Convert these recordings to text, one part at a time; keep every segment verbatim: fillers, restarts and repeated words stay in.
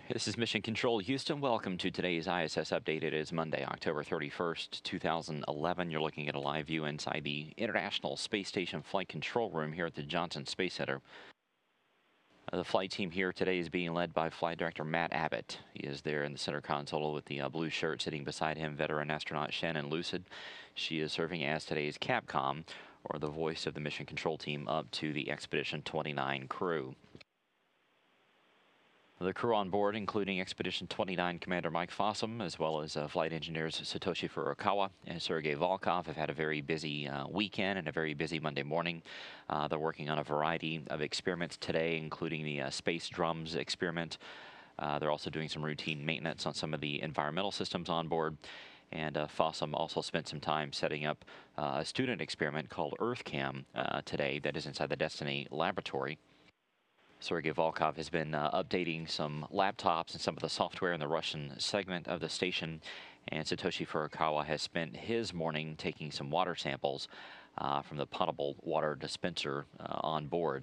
This is Mission Control Houston. Welcome to today's I S S update. It is Monday, October thirty-first, two thousand eleven. You're looking at a live view inside the International Space Station Flight Control Room here at the Johnson Space Center. Uh, the flight team here today is being led by Flight Director Matt Abbott. He is there in the center console with the uh, blue shirt. Sitting beside him, veteran astronaut Shannon Lucid. She is serving as today's Capcom, or the voice of the Mission Control team up to the Expedition twenty-nine crew. The crew on board, including Expedition twenty-nine Commander Mike Fossum, as well as uh, flight engineers Satoshi Furukawa and Sergei Volkov, have had a very busy uh, weekend and a very busy Monday morning. Uh, they're working on a variety of experiments today, including the uh, space drums experiment. Uh, they're also doing some routine maintenance on some of the environmental systems on board. And uh, Fossum also spent some time setting up uh, a student experiment called EarthCam uh, today that is inside the Destiny laboratory. Sergei Volkov has been uh, updating some laptops and some of the software in the Russian segment of the station, and Satoshi Furukawa has spent his morning taking some water samples uh, from the potable water dispenser uh, on board.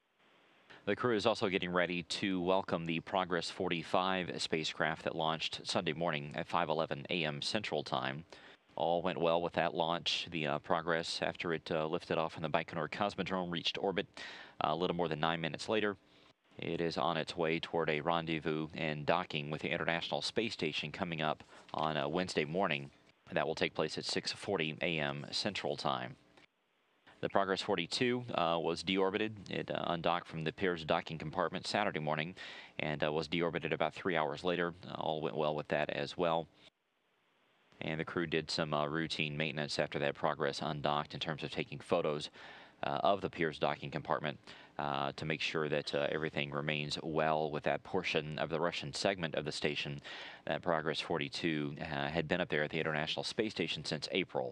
The crew is also getting ready to welcome the Progress forty-five spacecraft that launched Sunday morning at five eleven a m Central Time. All went well with that launch. The uh, Progress, after it uh, lifted off from the Baikonur Cosmodrome, reached orbit uh, a little more than nine minutes later. It is on its way toward a rendezvous and docking with the International Space Station coming up on uh, Wednesday morning. That will take place at six forty a m Central Time. The Progress forty-two uh, was deorbited. It uh, undocked from the Pirs docking compartment Saturday morning and uh, was deorbited about three hours later. Uh, all went well with that as well. And the crew did some uh, routine maintenance after that Progress undocked in terms of taking photos uh, of the Pirs docking compartment uh, to make sure that uh, everything remains well with that portion of the Russian segment of the station. That Progress forty-two uh, had been up there at the International Space Station since April.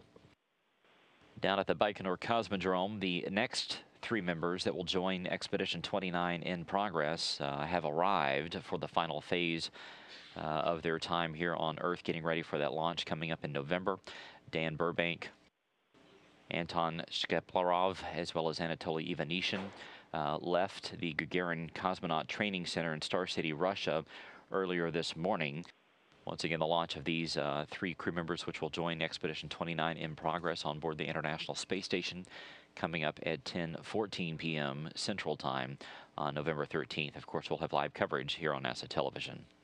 Down at the Baikonur Cosmodrome, the next three members that will join Expedition twenty-nine in Progress uh, have arrived for the final phase Uh, of their time here on Earth, getting ready for that launch coming up in November. Dan Burbank, Anton Shkaplerov, as well as Anatoly Ivanishin uh, left the Gagarin Cosmonaut Training Center in Star City, Russia, earlier this morning. Once again, the launch of these uh, three crew members, which will join Expedition twenty-nine in Progress on board the International Space Station, coming up at ten fourteen p m Central Time on November thirteenth. Of course, we'll have live coverage here on NASA television.